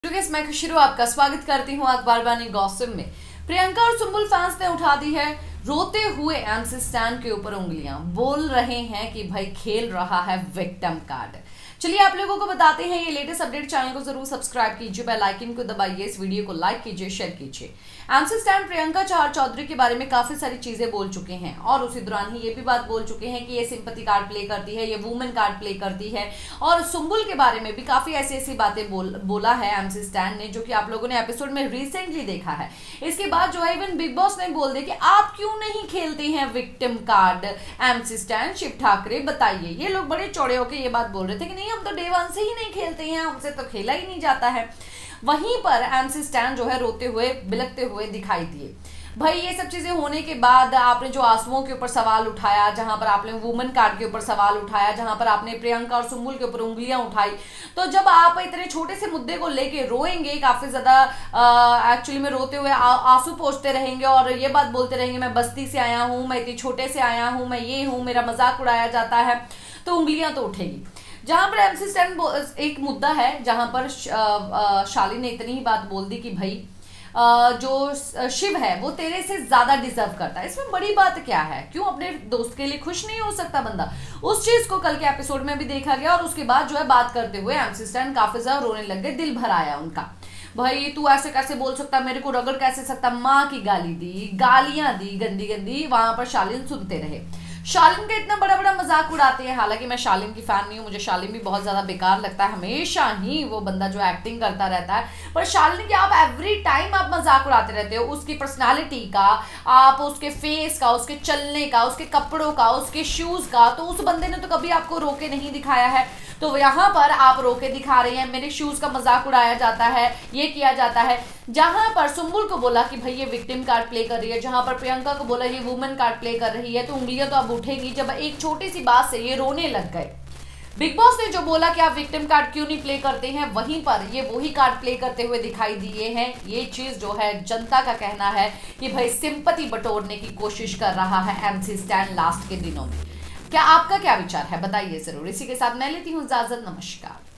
मैं खुशरू आपका स्वागत करती हूँ अखबार बानी गॉसिप में। प्रियंका और सुम्बुल फैंस ने उठा दी है रोते हुए एमसी स्टैन के ऊपर उंगलियां, बोल रहे हैं कि भाई खेल रहा है विक्टिम कार्ड। चलिए आप लोगों को बताते हैं ये लेटेस्ट अपडेट। चैनल को जरूर सब्सक्राइब कीजिए, बेल आइकन को दबाइए, इस वीडियो को लाइक कीजिए, शेयर कीजिए। एमसी स्टैन प्रियंका चौधरी के बारे में काफी सारी चीजें बोल चुके हैं और उसी दौरान ही ये भी बात बोल चुके हैं कि ये सिंपैथी कार्ड प्ले करती है, ये वुमेन कार्ड प्ले करती है। और सुम्बुल के बारे में भी काफी ऐसी बातें बोला है एमसी स्टैन ने, जो कि आप लोगों ने एपिसोड में रिसेंटली देखा है। इसके बाद जो है इवन बिग बॉस ने बोल दिया कि आप क्यों नहीं खेलते हैं victim card MC Stan, Shiv Thackeray बताइए। ये लोग बड़े चौड़े होकर ये बात बोल रहे थे कि नहीं हम तो डे वन से ही नहीं खेलते हैं, हमसे तो खेला ही नहीं जाता है। वहीं पर एमसी स्टैन जो है रोते हुए बिलखते हुए दिखाई दिए। भाई ये सब चीजें होने के बाद आपने जो आंसुओं के ऊपर सवाल उठाया, जहां पर आपने वुमेन कार्ड के ऊपर सवाल उठाया, जहां पर आपने प्रियंका और सुम्बुल के ऊपर उंगलियां उठाई, तो जब आप इतने छोटे से मुद्दे को लेके रोएंगे, काफी ज्यादा एक्चुअली में रोते हुए आंसू पोंछते रहेंगे और ये बात बोलते रहेंगे मैं बस्ती से आया हूं, मैं इतनी छोटे से आया हूं, मैं ये हूं, मेरा मजाक उड़ाया जाता है, तो उंगलियां तो उठेगी। जहां पर एमसी स्टैन एक मुद्दा है, जहां पर शाली ने इतनी ही बात बोल दी कि भाई जो शिव है वो तेरे से ज्यादा डिजर्व करता है। इसमें बड़ी बात क्या है, क्यों अपने दोस्त के लिए खुश नहीं हो सकता बंदा? उस चीज को कल के एपिसोड में भी देखा गया और उसके बाद जो है बात करते हुए एमसी स्टैन काफी ज्यादा रोने लग गए, दिल भर आया उनका। भाई तू ऐसे कैसे बोल सकता, मेरे को रगड़ कैसे सकता, माँ की गाली दी, गालियां दी गंदी गंदी। वहां पर शालीन सुनते रहे, शालीन का इतना बड़ा बड़ा मजाक उड़ाते हैं। हालांकि मैं शालीन की फैन नहीं हूँ, मुझे शालीन भी बहुत ज्यादा बेकार लगता है, हमेशा ही वो बंदा जो एक्टिंग करता रहता है। पर शालीन के आप एवरी टाइम आप मजाक उड़ाते रहते हो, उसकी पर्सनालिटी का, आप उसके फेस का, उसके चलने का, उसके कपड़ों का, उसके शूज का। तो उस बंदे ने तो कभी आपको रोके नहीं दिखाया है, तो यहाँ पर आप रोके दिखा रहे हैं, मेरे शूज का मजाक उड़ाया जाता है, ये किया जाता है। जहां पर सुम्बुल को बोला कि भाई ये विक्टिम कार्ड प्ले कर रही है, जहां पर प्रियंका को बोला ये वुमेन कार्ड प्ले कर रही है, तो उंगलियां तो अब उठेगी। जब एक छोटी सी बात से ये रोने लग गए, बिग बॉस ने जो बोला कि आप विक्टिम कार्ड क्यों नहीं प्ले करते हैं, वहीं पर ये वही कार्ड प्ले करते हुए दिखाई दिए हैं। ये चीज जो है जनता का कहना है कि भाई सिंपैथी बटोरने की कोशिश कर रहा है एमसी स्टैन लास्ट के दिनों में। क्या आपका क्या विचार है बताइए जरूर। इसी के साथ मैं लेती हूँ इजाजत, नमस्कार।